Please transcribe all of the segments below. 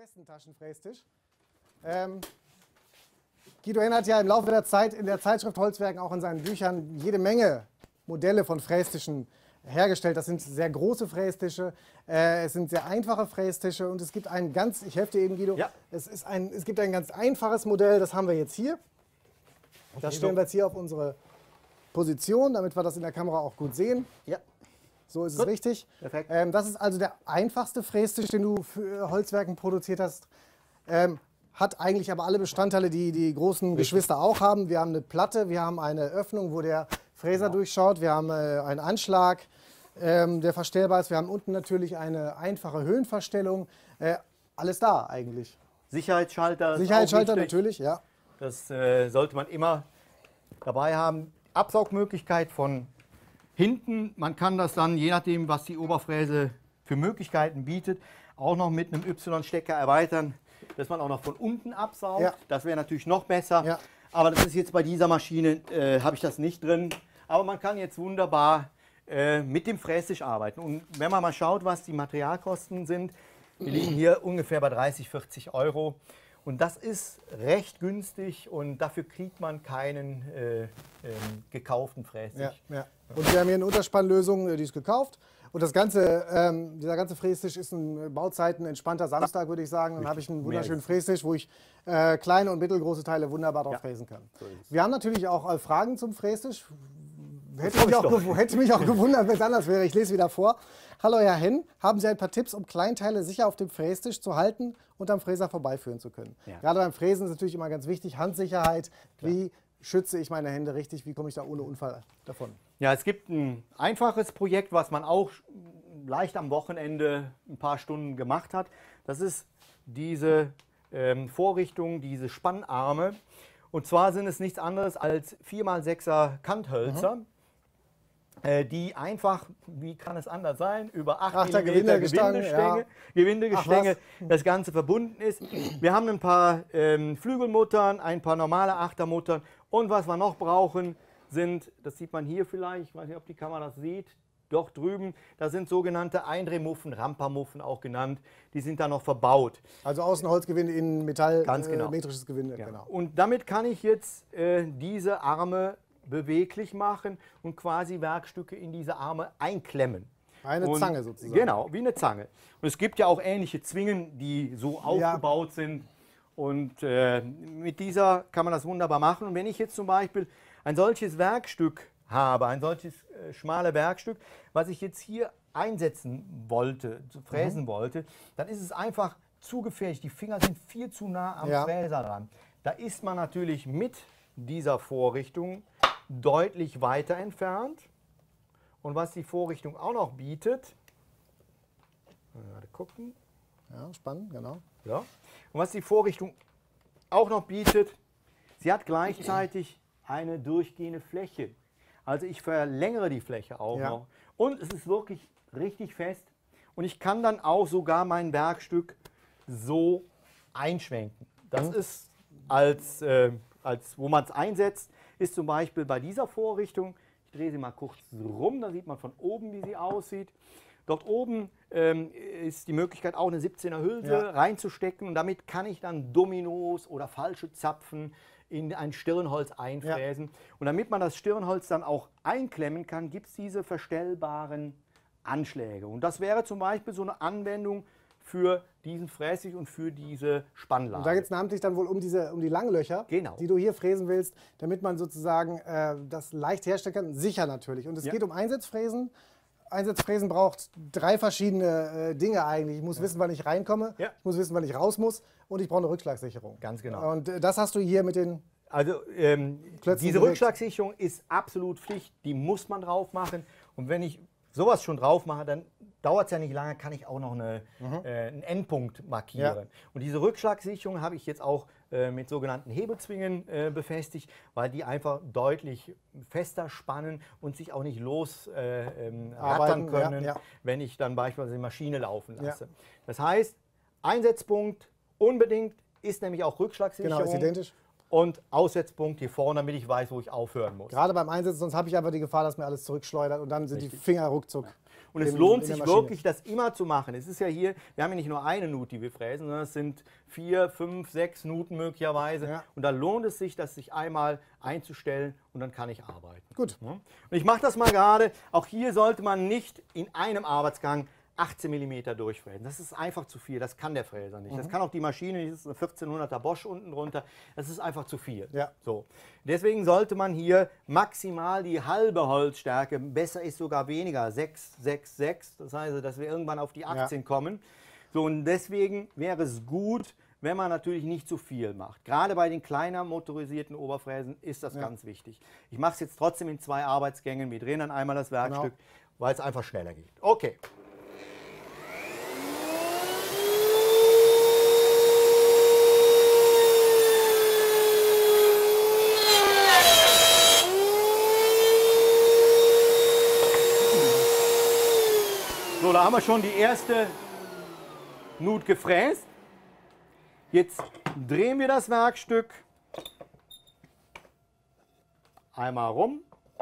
Westentaschenfrästisch. Guido Henn hat ja im Laufe der Zeit in der Zeitschrift Holzwerken auch in seinen Büchern jede Menge Modelle von Frästischen hergestellt. Das sind sehr große Frästische, es sind sehr einfache Frästische und es gibt ein ganz, ich helfe dir eben Guido, ja. es gibt ein ganz einfaches Modell, das haben wir jetzt hier. Das stellen wir jetzt hier auf unsere Position, damit wir das in der Kamera auch gut sehen. Ja. So ist es richtig. Perfekt. Das ist also der einfachste Frästisch, den du für Holzwerken produziert hast. Hat eigentlich aber alle Bestandteile, die die großen Geschwister auch haben. Wir haben eine Platte, wir haben eine Öffnung, wo der Fräser durchschaut. Wir haben einen Anschlag, der verstellbar ist. Wir haben unten natürlich eine einfache Höhenverstellung. Alles da eigentlich. Sicherheitsschalter. Sicherheitsschalter natürlich, ja. Das sollte man immer dabei haben. Absaugmöglichkeit von hinten. Man kann das dann, je nachdem, was die Oberfräse für Möglichkeiten bietet, auch noch mit einem Y-Stecker erweitern, dass man auch noch von unten absaugt. Ja. Das wäre natürlich noch besser. Ja. Aber das ist jetzt bei dieser Maschine, habe ich das nicht drin. Aber man kann jetzt wunderbar mit dem Frästisch arbeiten. Und wenn man mal schaut, was die Materialkosten sind, wir liegen hier ungefähr bei 30, 40 Euro. Und das ist recht günstig und dafür kriegt man keinen gekauften Frästisch. Ja, ja. Und wir haben hier eine Unterspannlösung, die ist gekauft. Und das ganze, dieser ganze Frästisch ist ein Bauzeiten entspannter Samstag, würde ich sagen. Dann habe ich einen wunderschönen Frästisch, wo ich kleine und mittelgroße Teile wunderbar drauf fräsen kann. So ist es. Wir haben natürlich auch Fragen zum Frästisch. Hätte mich auch gewundert, wenn es anders wäre. Ich lese wieder vor. Hallo Herr Henn, haben Sie ein paar Tipps, um Kleinteile sicher auf dem Frästisch zu halten und am Fräser vorbeiführen zu können? Ja. Gerade beim Fräsen ist natürlich immer ganz wichtig, Handsicherheit. Wie schütze ich meine Hände richtig? Wie komme ich da ohne Unfall davon? Ja, es gibt ein einfaches Projekt, was man auch leicht am Wochenende ein paar Stunden gemacht hat. Das ist diese Vorrichtung, diese Spannarme. Und zwar sind es nichts anderes als 4x6er Kanthölzer, die einfach, wie kann es anders sein, über 8 mm Gewindegestänge das Ganze verbunden ist. Wir haben ein paar Flügelmuttern, ein paar normale Achtermuttern und was wir noch brauchen sind, das sieht man hier vielleicht, ich weiß nicht, ob die Kamera das sieht, doch drüben, da sind sogenannte Eindrehmuffen, Rampamuffen auch genannt, die sind da noch verbaut. Also außen Holzgewinde, innen Metall, Ganz genau. metrisches Gewinde. Ja. Genau. Und damit kann ich jetzt diese Arme beweglich machen und quasi Werkstücke in diese Arme einklemmen. Eine Zange sozusagen. Genau, wie eine Zange. Und es gibt ja auch ähnliche Zwingen, die so aufgebaut sind. Und mit dieser kann man das wunderbar machen. Und wenn ich jetzt zum Beispiel ein solches Werkstück habe, ein solches schmale Werkstück, was ich jetzt hier einsetzen wollte, fräsen wollte, dann ist es einfach zu gefährlich. Die Finger sind viel zu nah am Fräser dran. Da ist man natürlich mit dieser Vorrichtung deutlich weiter entfernt. Und was die Vorrichtung auch noch bietet, mal gucken. Ja, spannend, genau. Ja. Und was die Vorrichtung auch noch bietet, sie hat gleichzeitig eine durchgehende Fläche. Also ich verlängere die Fläche auch noch. Und es ist wirklich richtig fest. Und ich kann dann auch sogar mein Werkstück so einschwenken. Das ist, wo man es einsetzt, ist zum Beispiel bei dieser Vorrichtung, ich drehe sie mal kurz rum, da sieht man von oben, wie sie aussieht. Dort oben ist die Möglichkeit, auch eine 17er Hülse reinzustecken. Und damit kann ich dann Dominos oder falsche Zapfen in ein Stirnholz einfräsen. Und damit man das Stirnholz dann auch einklemmen kann, gibt es diese verstellbaren Anschläge. Und das wäre zum Beispiel so eine Anwendung für diesen Fräsig und für diese Spannlage. Und da geht es namentlich dann wohl um die Langlöcher, die du hier fräsen willst, damit man sozusagen das leicht herstellen kann, sicher natürlich. Und es geht um Einsetzfräsen. Einsetzfräsen braucht 3 verschiedene Dinge eigentlich. Ich muss wissen, wann ich reinkomme, ich muss wissen, wann ich raus muss und ich brauche eine Rückschlagsicherung. Ganz genau. Und das hast du hier mit den diese Rückschlagsicherung ist absolut Pflicht, die muss man drauf machen. Und wenn ich sowas schon drauf mache, dann dauert es ja nicht lange, kann ich auch noch einen Endpunkt markieren. Ja. Und diese Rückschlagsicherung habe ich jetzt auch mit sogenannten Hebezwingen befestigt, weil die einfach deutlich fester spannen und sich auch nicht losrattern können, wenn ich dann beispielsweise die Maschine laufen lasse. Ja. Das heißt, Einsetzpunkt unbedingt ist nämlich auch Rückschlagsicherung. Genau, ist identisch. und Aussetzpunkt hier vorne, damit ich weiß, wo ich aufhören muss. Gerade beim Einsetzen, sonst habe ich aber die Gefahr, dass mir alles zurückschleudert und dann sind die Finger ruckzuck. Und es lohnt sich wirklich, das immer zu machen. Es ist ja hier, wir haben ja nicht nur eine Nut, die wir fräsen, sondern es sind 4, 5, 6 Nuten möglicherweise. Ja. Und da lohnt es sich, das sich einmal einzustellen und dann kann ich arbeiten. Gut. Und ich mache das mal gerade. Auch hier sollte man nicht in einem Arbeitsgang 18 mm durchfräsen. Das ist einfach zu viel, das kann der Fräser nicht. Das kann auch die Maschine, das ist eine 1400er Bosch unten drunter, das ist einfach zu viel. Ja. So. Deswegen sollte man hier maximal die halbe Holzstärke, besser ist sogar weniger, 6, 6, 6, das heißt, dass wir irgendwann auf die 18 kommen. So, und deswegen wäre es gut, wenn man natürlich nicht zu viel macht. Gerade bei den kleiner motorisierten Oberfräsen ist das ganz wichtig. Ich mache es jetzt trotzdem in 2 Arbeitsgängen, wir drehen dann einmal das Werkstück, weil es einfach schneller geht. Okay. So, da haben wir schon die erste Nut gefräst. Jetzt drehen wir das Werkstück einmal rum.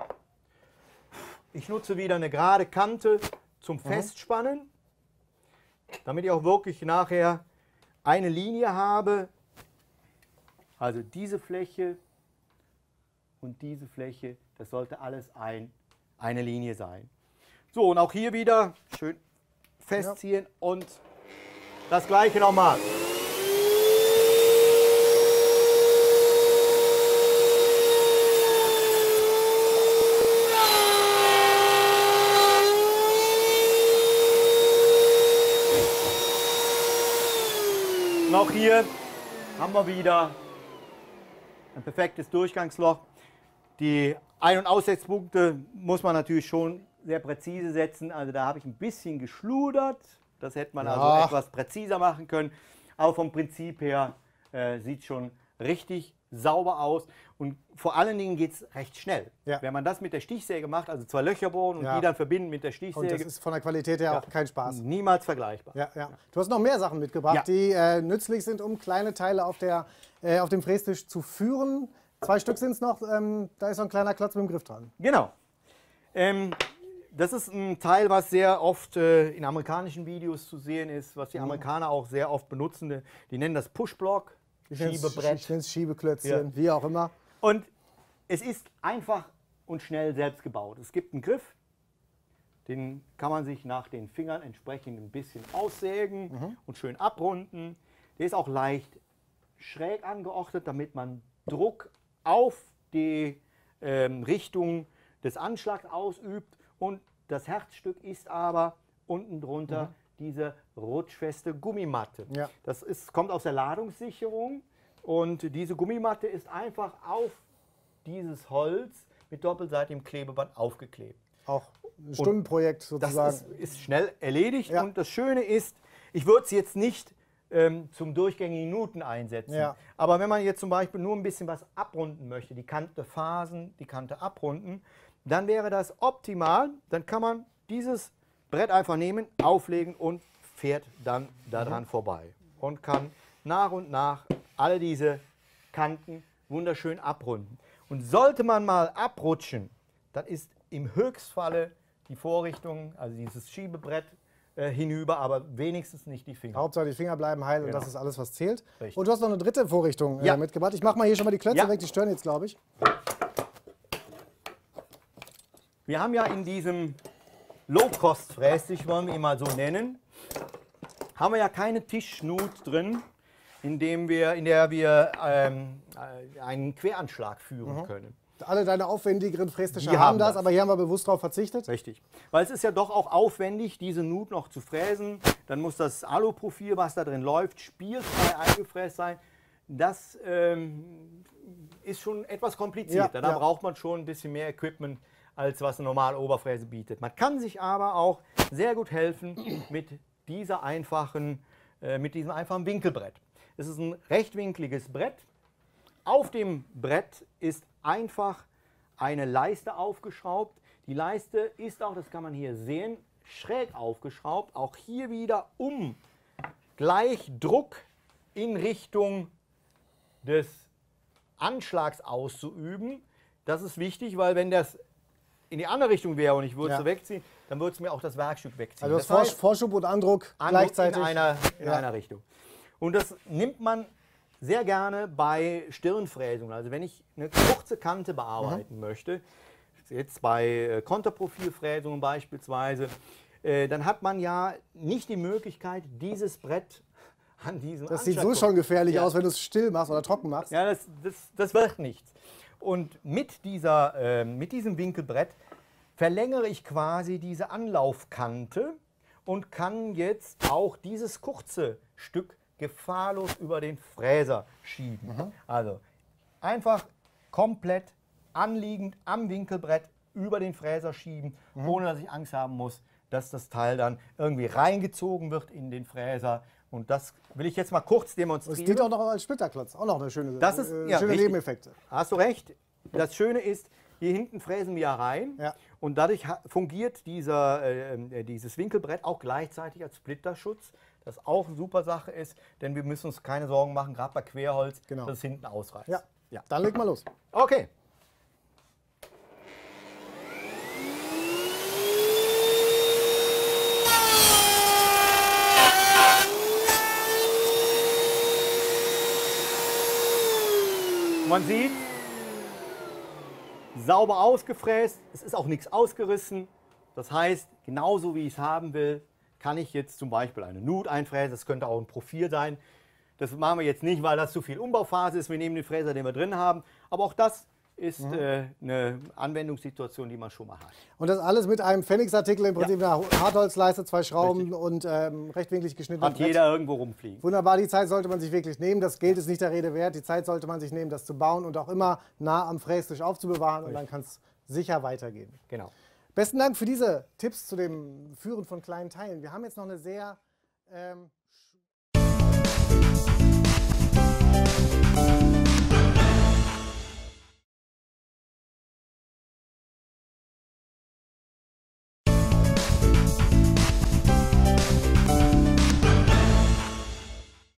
Ich nutze wieder eine gerade Kante zum Festspannen, damit ich auch wirklich nachher eine Linie habe. Also diese Fläche und diese Fläche, das sollte alles eine Linie sein. So, und auch hier wieder schön festziehen und das gleiche nochmal. Und auch hier haben wir wieder ein perfektes Durchgangsloch. Die Ein- und Aussetzpunkte muss man natürlich schon sehr präzise setzen. Also da habe ich ein bisschen geschludert. Das hätte man also etwas präziser machen können. Aber vom Prinzip her sieht es schon richtig sauber aus. Und vor allen Dingen geht es recht schnell. Ja. Wenn man das mit der Stichsäge macht, also 2 Löcher bohren und die dann verbinden mit der Stichsäge. Und das ist von der Qualität her auch kein Spaß. Niemals vergleichbar. Ja, ja. Du hast noch mehr Sachen mitgebracht, die nützlich sind, um kleine Teile auf dem Frästisch zu führen. 2 Stück sind es noch. Da ist so ein kleiner Klotz mit dem Griff dran. Genau. Das ist ein Teil, was sehr oft in amerikanischen Videos zu sehen ist, was die Amerikaner auch sehr oft benutzen. Die nennen das Pushblock, Schiebebrett. Ich nenne es Schiebeklötzchen, wie auch immer. Und es ist einfach und schnell selbst gebaut. Es gibt einen Griff, den kann man sich nach den Fingern entsprechend ein bisschen aussägen und schön abrunden. Der ist auch leicht schräg angeordnet, damit man Druck auf die Richtung des Anschlags ausübt. Und das Herzstück ist aber unten drunter diese rutschfeste Gummimatte. Ja. Das kommt aus der Ladungssicherung und diese Gummimatte ist einfach auf dieses Holz mit doppelseitigem Klebeband aufgeklebt. Auch ein Stundenprojekt sozusagen. Das ist schnell erledigt und das Schöne ist, ich würde es jetzt nicht zum durchgängigen Nuten einsetzen. Ja. Aber wenn man jetzt zum Beispiel nur ein bisschen was abrunden möchte, die Kante fasen, die Kante abrunden, dann wäre das optimal. Dann kann man dieses Brett einfach nehmen, auflegen und fährt dann daran vorbei. Und kann nach und nach alle diese Kanten wunderschön abrunden. Und sollte man mal abrutschen, dann ist im Höchstfalle die Vorrichtung, also dieses Schiebebrett, hinüber, aber wenigstens nicht die Finger. Hauptsache die Finger bleiben heil und das ist alles, was zählt. Richtig. Und du hast noch eine dritte Vorrichtung mitgebracht. Ich mache mal hier schon mal die Klötze weg, die stören jetzt, glaube ich. Wir haben ja in diesem Low-Cost-Frästisch, wollen wir ihn mal so nennen, haben wir ja keine Tischnut drin, in der wir einen Queranschlag führen können. Alle deine aufwendigeren Frästische haben das, aber hier haben wir bewusst darauf verzichtet. Richtig, weil es ist ja doch auch aufwendig, diese Nut noch zu fräsen. Dann muss das Aluprofil, was da drin läuft, spielfrei eingefräst sein. Das ist schon etwas komplizierter. Da braucht man schon ein bisschen mehr Equipment, als was eine normale Oberfräse bietet. Man kann sich aber auch sehr gut helfen mit diesem einfachen Winkelbrett. Es ist ein rechtwinkliges Brett. Auf dem Brett ist einfach eine Leiste aufgeschraubt. Die Leiste ist auch, das kann man hier sehen, schräg aufgeschraubt. Auch hier wieder, um gleich Druck in Richtung des Anschlags auszuüben. Das ist wichtig, weil wenn das in die andere Richtung wäre und ich würde es so wegziehen, dann würde es mir auch das Werkstück wegziehen. Also das heißt, Vorschub und Andruck gleichzeitig. In einer Richtung. Und das nimmt man sehr gerne bei Stirnfräsungen. Also wenn ich eine kurze Kante bearbeiten möchte, jetzt bei Konterprofilfräsungen beispielsweise, dann hat man ja nicht die Möglichkeit, dieses Brett an diesem Das sieht so schon gefährlich aus, wenn du es still machst oder trocken machst. Ja, das wird nichts. Und mit diesem Winkelbrett verlängere ich quasi diese Anlaufkante und kann jetzt auch dieses kurze Stück gefahrlos über den Fräser schieben. Also einfach komplett anliegend am Winkelbrett über den Fräser schieben, ohne dass ich Angst haben muss, dass das Teil dann irgendwie reingezogen wird in den Fräser. Und das will ich jetzt mal kurz demonstrieren. Das geht auch noch als Splitterklotz, auch noch eine schöne, schöne Nebeneffekte. Hast du recht. Das Schöne ist, hier hinten fräsen wir rein und dadurch fungiert dieses Winkelbrett auch gleichzeitig als Splitterschutz, das auch eine super Sache ist, denn wir müssen uns keine Sorgen machen, gerade bei Querholz, dass es hinten ausreißt. Ja, dann leg mal los. Okay. Man sieht, sauber ausgefräst, es ist auch nichts ausgerissen. Das heißt, genauso wie ich es haben will, kann ich jetzt zum Beispiel eine Nut einfräsen. Das könnte auch ein Profil sein. Das machen wir jetzt nicht, weil das zu viel Umbauphase ist. Wir nehmen den Fräser, den wir drin haben. Aber auch das ist eine Anwendungssituation, die man schon mal hat. Und das alles mit einem Pfennigsartikel, im Prinzip eine Hartholzleiste, 2 Schrauben und rechtwinklig geschnitten. Hat jeder irgendwo rumfliegen. Wunderbar, die Zeit sollte man sich wirklich nehmen. Das Geld ist nicht der Rede wert. Die Zeit sollte man sich nehmen, das zu bauen und auch immer nah am Frästisch aufzubewahren. Und dann kann es sicher weitergehen. Genau. Besten Dank für diese Tipps zu dem Führen von kleinen Teilen. Wir haben jetzt noch eine sehr